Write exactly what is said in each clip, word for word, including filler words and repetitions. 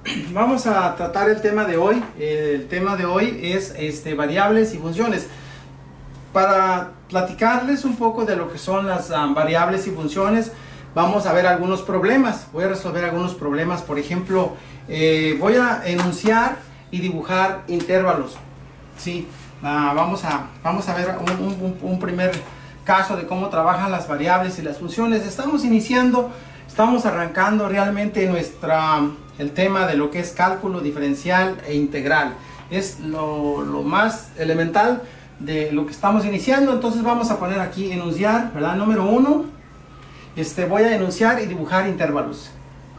vamos a tratar el tema de hoy. El tema de hoy es este, variables y funciones. Para platicarles un poco de lo que son las um, variables y funciones, vamos a ver algunos problemas. Voy a resolver algunos problemas. Por ejemplo, eh, voy a enunciar y dibujar intervalos. Sí, uh, vamos, a, vamos a ver un, un, un primer caso de cómo trabajan las variables y las funciones. Estamos iniciando, estamos arrancando realmente nuestra, el tema de lo que es cálculo diferencial e integral. Es lo, lo más elemental de lo que estamos iniciando. Entonces vamos a poner aquí enunciar, ¿verdad? Número uno, este, voy a enunciar y dibujar intervalos.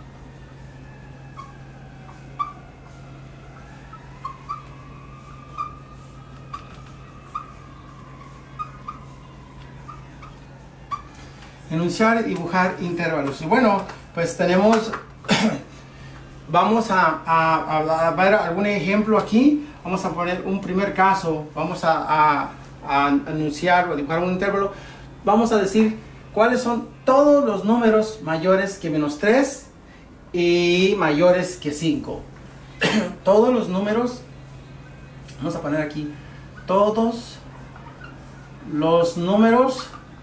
Enunciar y dibujar intervalos. Y bueno, pues tenemos, vamos a, a, a ver algún ejemplo aquí. Vamos a poner un primer caso. Vamos a, a, a enunciar o dibujar un intervalo. Vamos a decir cuáles son todos los números mayores que menos tres y mayores que cinco. Todos los números, vamos a poner aquí, todos los números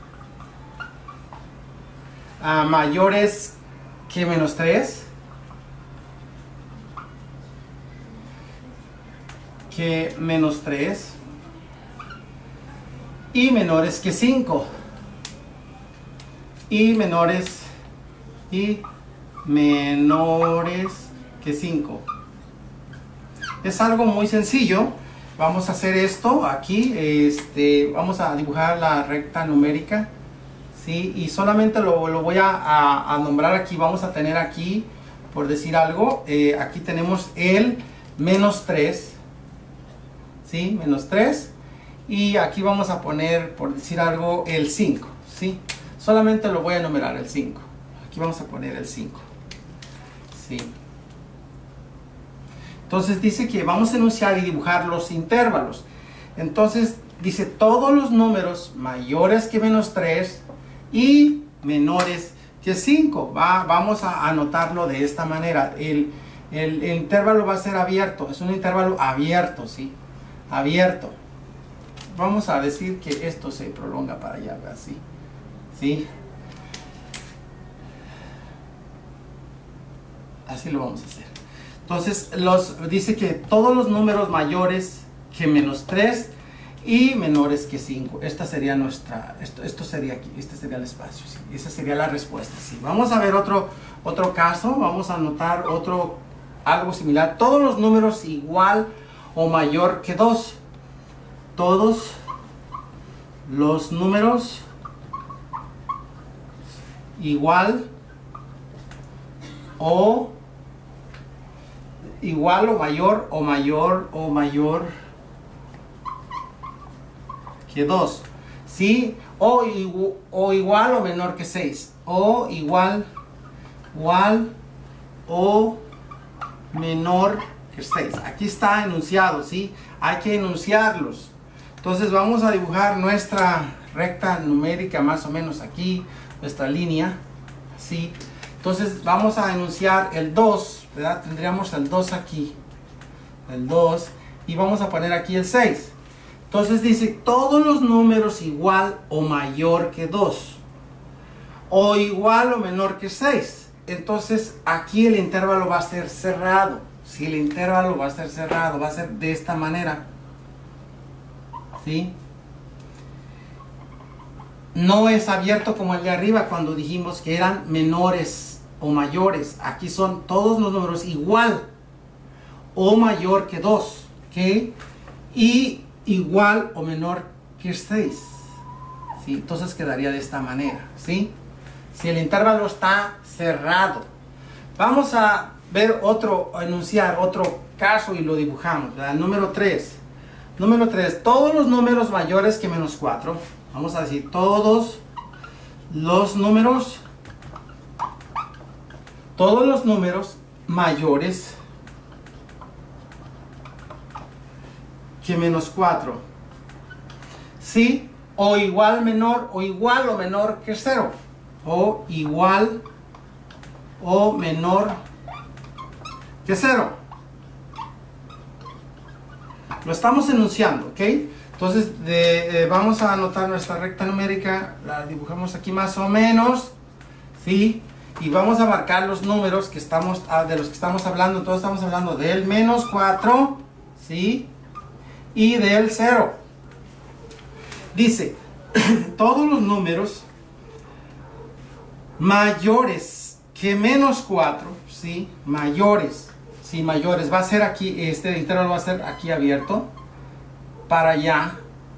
a mayores que menos tres, que menos tres y menores que cinco y menores y menores que cinco. Es algo muy sencillo. Vamos a hacer esto aquí. Este, vamos a dibujar la recta numérica. ¿Sí? Y solamente lo, lo voy a, a, a nombrar aquí. Vamos a tener aquí, por decir algo, eh, aquí tenemos el menos tres, ¿sí? Menos tres. Y aquí vamos a poner, por decir algo, el cinco, ¿sí? Solamente lo voy a enumerar, el cinco. Aquí vamos a poner el cinco, ¿sí? Entonces dice que vamos a enunciar y dibujar los intervalos. Entonces dice todos los números mayores que menos tres y menores que cinco. Va, vamos a anotarlo de esta manera. El, el, el intervalo va a ser abierto. Es un intervalo abierto, ¿sí? Abierto. Vamos a decir que esto se prolonga para allá, así, ¿sí? Así lo vamos a hacer. Entonces, los, dice que todos los números mayores que menos tres y menores que cinco. Esta sería nuestra, esto, esto sería aquí, este sería el espacio, ¿sí? Esa sería la respuesta, ¿sí? Vamos a ver otro, otro caso. Vamos a anotar otro, algo similar. Todos los números igual o mayor que dos. Todos los números igual o igual o mayor o mayor o mayor que dos, ¿sí? O, o igual o menor que seis. O igual, igual o menor que seis. Aquí está enunciado, ¿sí? Hay que enunciarlos. Entonces vamos a dibujar nuestra recta numérica más o menos aquí, nuestra línea, ¿sí? Entonces vamos a enunciar el dos, ¿verdad? Tendríamos el dos aquí, el dos, y vamos a poner aquí el seis. Entonces dice todos los números igual o mayor que dos o igual o menor que seis. Entonces aquí el intervalo va a ser cerrado. Si el intervalo va a ser cerrado, va a ser de esta manera, ¿sí? No es abierto como el de arriba cuando dijimos que eran menores o mayores. Aquí son todos los números igual o mayor que dos, ¿ok? Y igual o menor que seis, ¿sí? Entonces quedaría de esta manera, ¿sí? Si el intervalo está cerrado. Vamos a ver otro, a enunciar otro caso y lo dibujamos, ¿verdad? Número tres. Número tres. Todos los números mayores que menos cuatro. Vamos a decir todos los números, todos los números mayores que menos cuatro, ¿sí? O igual menor o igual o menor que cero, o igual o menor que cero. Lo estamos enunciando, ¿ok? Entonces de, eh, vamos a anotar nuestra recta numérica, la dibujamos aquí más o menos, ¿sí? Y vamos a marcar los números que estamos, ah, de los que estamos hablando. Entonces estamos hablando del menos cuatro, ¿sí? Y del cero. Dice, todos los números mayores que menos cuatro, ¿sí? Mayores, ¿sí? Mayores. Va a ser aquí, este intervalo va a ser aquí abierto, para allá.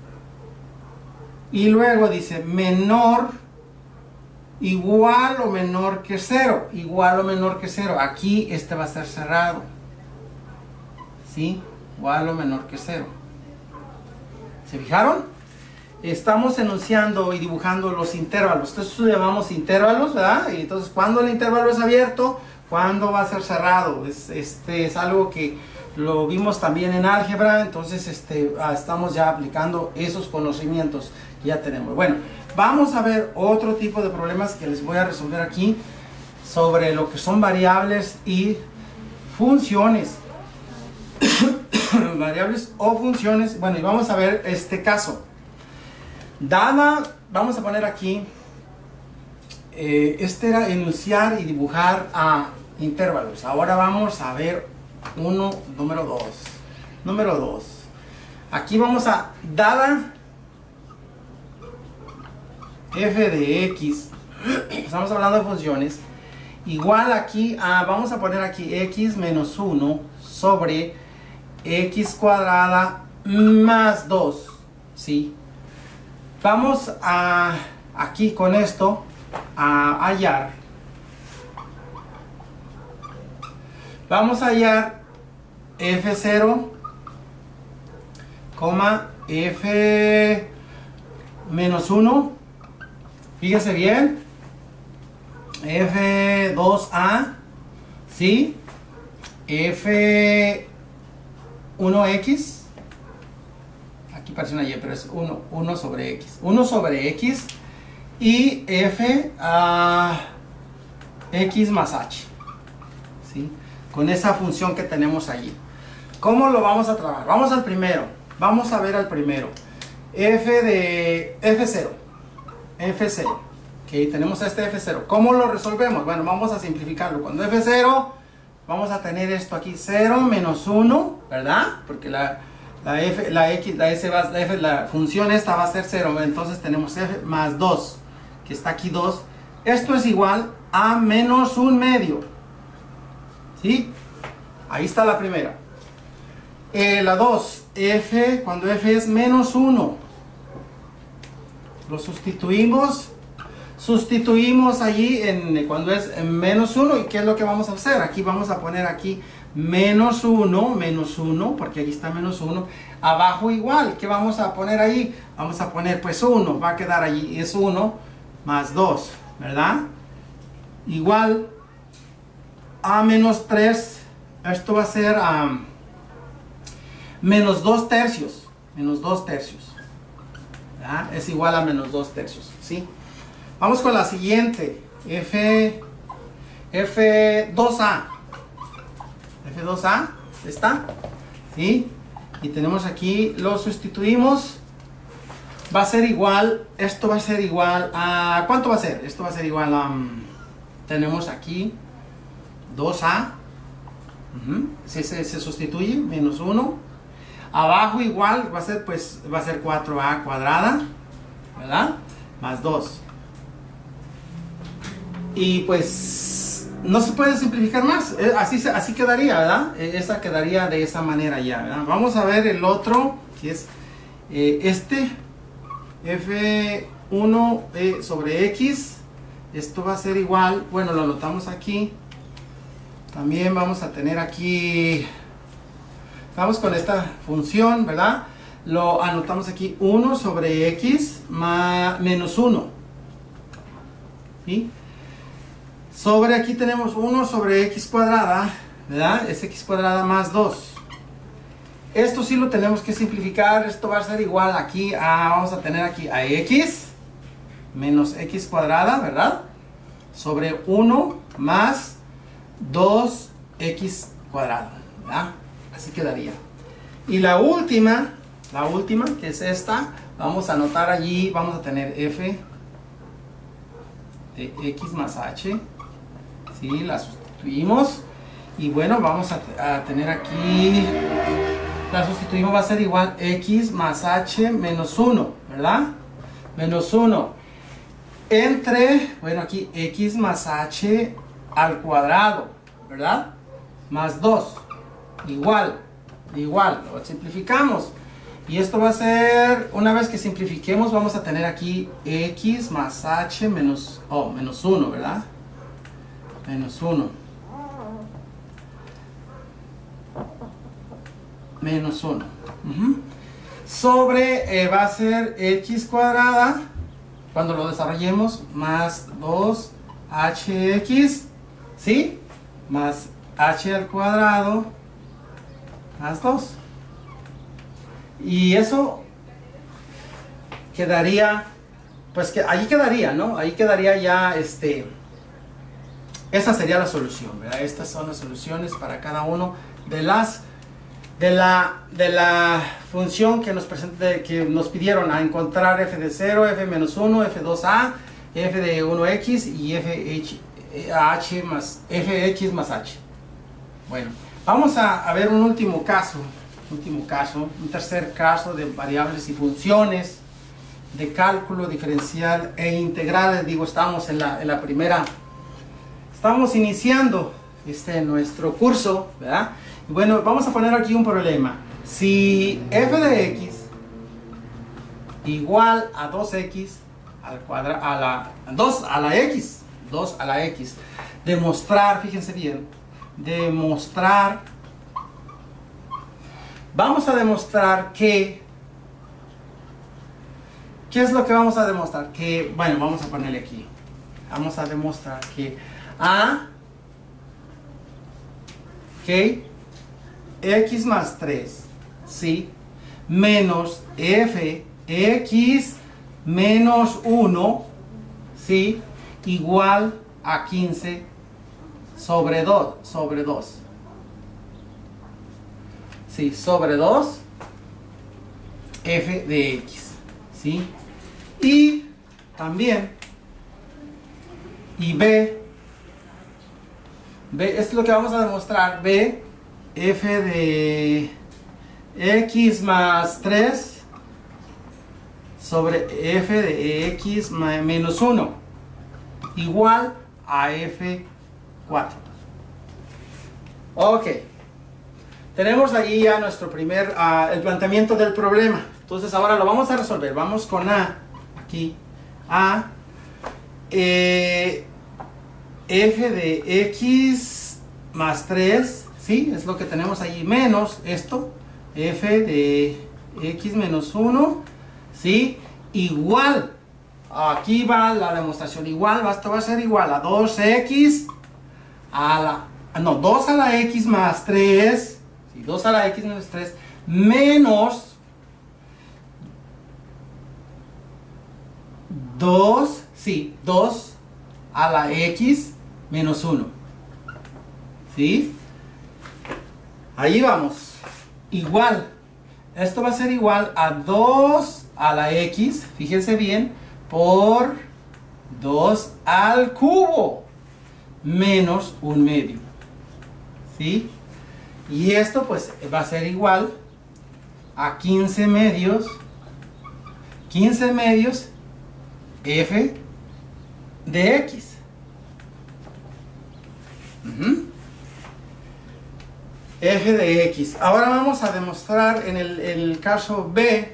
Y luego dice, menor, igual o menor que cero. Igual o menor que cero. Aquí este va a estar cerrado, ¿sí? Igual o menor que cero. ¿Se fijaron? Estamos enunciando y dibujando los intervalos. Entonces lo llamamos intervalos, ¿verdad? Y entonces, ¿cuándo el intervalo es abierto? ¿Cuándo va a ser cerrado? Es, este, es algo que lo vimos también en álgebra. Entonces este, ah, estamos ya aplicando esos conocimientos que ya tenemos. Bueno, vamos a ver otro tipo de problemas que les voy a resolver aquí sobre lo que son variables y funciones. Variables o funciones. Bueno, y vamos a ver este caso. Dada, vamos a poner aquí, eh, este era enunciar y dibujar a intervalos. Ahora vamos a ver uno, número dos. Número dos. Aquí vamos a, dada f de x, estamos hablando de funciones, igual aquí, a, vamos a poner aquí x menos uno sobre x cuadrada más dos, ¿sí? Vamos a, aquí con esto, a hallar, vamos a hallar f cero, coma, f menos uno, fíjese bien, f dos a, ¿sí? f uno x, aquí parece una y, pero es uno, uno sobre x, uno sobre x, y f a x más h, ¿sí? Con esa función que tenemos allí. ¿Cómo lo vamos a trabajar? Vamos al primero, vamos a ver al primero, f de f cero, f cero, ok, tenemos este f cero. ¿Cómo lo resolvemos? Bueno, vamos a simplificarlo. Cuando f cero, vamos a tener esto aquí, cero menos uno, ¿verdad? Porque la La f, la x, la s va, la f, la función esta va a ser cero, entonces tenemos f más dos, que está aquí dos. Esto es igual a menos un medio, ¿sí? Ahí está la primera. Eh, la dos, f, cuando f es menos uno, lo sustituimos, sustituimos allí en, cuando es menos uno, ¿y qué es lo que vamos a hacer? Aquí vamos a poner aquí menos uno, menos uno, porque aquí está menos uno, abajo igual, ¿qué vamos a poner ahí? Vamos a poner pues uno, va a quedar allí, es uno más dos, ¿verdad? Igual a menos tres, esto va a ser um, menos dos tercios, menos dos tercios, ¿verdad? Es igual a menos dos tercios, ¿sí? Vamos con la siguiente, f, f dos a, f dos a, ¿está? ¿Sí? Y tenemos aquí, lo sustituimos, va a ser igual, esto va a ser igual a, ¿cuánto va a ser? Esto va a ser igual a, um, tenemos aquí dos a, uh-huh. se, se, se sustituye, menos uno, abajo igual, va a ser pues, va a ser cuatro a cuadrada, ¿verdad? Más dos. Y pues no se puede simplificar más, así, así quedaría, ¿verdad? Esa quedaría de esa manera ya, ¿verdad? Vamos a ver el otro, que es eh, este, f uno eh, sobre x, esto va a ser igual, bueno, lo anotamos aquí, también vamos a tener aquí, vamos con esta función, ¿verdad? Lo anotamos aquí, uno sobre x más, menos uno, ¿sí? Sobre aquí tenemos uno sobre x cuadrada, ¿verdad? Es x cuadrada más dos. Esto sí lo tenemos que simplificar. Esto va a ser igual aquí a, vamos a tener aquí a x menos x cuadrada, ¿verdad? Sobre uno más dos x cuadrado, ¿verdad? Así quedaría. Y la última, la última, que es esta, vamos a anotar allí, vamos a tener f de x más h, ¿sí? La sustituimos, y bueno, vamos a, a tener aquí, la sustituimos, va a ser igual x más h menos uno, ¿verdad? Menos uno, entre, bueno, aquí x más h al cuadrado, ¿verdad? Más dos, igual, igual, lo simplificamos. Y esto va a ser, una vez que simplifiquemos, vamos a tener aquí x más h menos, oh, menos uno, ¿verdad? Menos uno. Menos uno. Uh-huh. Sobre, eh, va a ser x cuadrada, cuando lo desarrollemos, más dos hx, ¿sí? Más h al cuadrado, más dos. Y eso quedaría, pues que ahí quedaría, ¿no? Ahí quedaría ya, este, esa sería la solución, ¿verdad? Estas son las soluciones para cada uno de las, de la, de la función que nos presente, que nos pidieron a encontrar f de cero, f menos uno, f dos a, f de uno x y f h más, fx más h. Bueno, vamos a, a ver un último caso. Último caso, un tercer caso de variables y funciones de cálculo diferencial e integral. Digo, estamos en la, en la primera, estamos iniciando este nuestro curso, ¿verdad? Y bueno, vamos a poner aquí un problema. Si f de x igual a dos x al cuadrado, a la dos a la x, dos a la x, demostrar, fíjense bien, demostrar, vamos a demostrar que, ¿qué es lo que vamos a demostrar? Que, bueno, vamos a ponerle aquí, vamos a demostrar que a, que x más tres, ¿sí? Menos f, x menos uno, ¿sí? Igual a quince sobre dos, sobre dos. Sí, sobre dos f de x, ¿sí? Y también, y b, b, esto es lo que vamos a demostrar, b, f de x más tres sobre f de x menos uno, igual a f cuatro. Ok. Tenemos ahí ya nuestro primer, uh, el planteamiento del problema. Entonces ahora lo vamos a resolver. Vamos con A, aquí, A, eh, f de x más tres, ¿sí? Es lo que tenemos ahí, menos esto, f de x menos uno, ¿sí? Igual, aquí va la demostración, igual, esto va a ser igual a dos x a la, no, dos a la x más tres, dos a la x menos tres, menos dos, sí, dos a la x menos uno. ¿Sí? Ahí vamos. Igual. Esto va a ser igual a dos a la x, fíjense bien, por dos al cubo, menos un medio. ¿Sí? Y esto pues va a ser igual a quince medios, quince medios f de x. Uh-huh. F de x. Ahora vamos a demostrar en el, el caso B.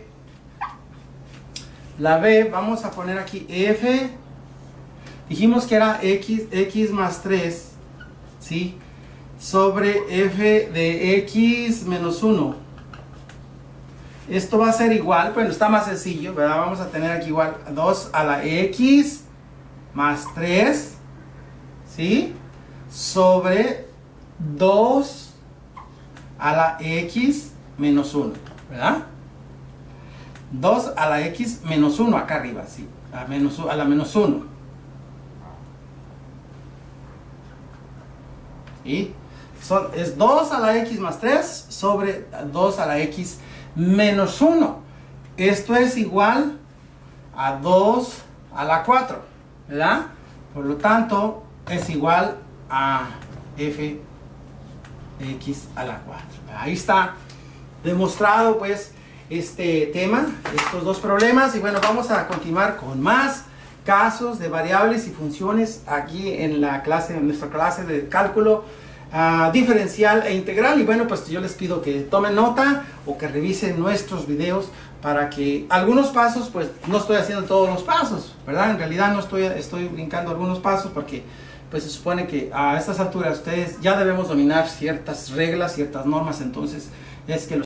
La B, vamos a poner aquí f. Dijimos que era x, x más tres, ¿sí? Sobre f de x menos uno. Esto va a ser igual, bueno, está más sencillo, ¿verdad? Vamos a tener aquí igual dos a la x más tres, ¿sí? Sobre dos a la x menos uno, ¿verdad? dos a la x menos uno acá arriba, ¿sí? A, menos, a la menos uno. ¿Sí? Son, es dos a la x más tres sobre dos a la x menos uno. Esto es igual a dos a la cuatro, ¿verdad? Por lo tanto, es igual a f x a la cuatro. Ahí está demostrado pues este tema, estos dos problemas. Y bueno, vamos a continuar con más casos de variables y funciones aquí en la clase, en nuestra clase de cálculo uh, diferencial e integral. Y bueno, pues yo les pido que tomen nota o que revisen nuestros videos para que algunos pasos, pues no estoy haciendo todos los pasos, ¿verdad? En realidad no estoy, estoy brincando algunos pasos porque pues se supone que a estas alturas ustedes ya debemos dominar ciertas reglas, ciertas normas. Entonces es que los